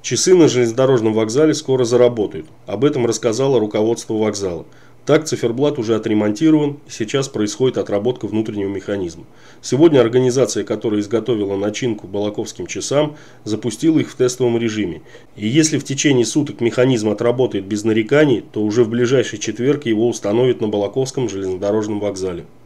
Часы на железнодорожном вокзале скоро заработают. Об этом рассказало руководство вокзала. Так, циферблат уже отремонтирован, и сейчас происходит отработка внутреннего механизма. Сегодня организация, которая изготовила начинку балаковским часам, запустила их в тестовом режиме. И если в течение суток механизм отработает без нареканий, то уже в ближайший четверг его установят на Балаковском железнодорожном вокзале.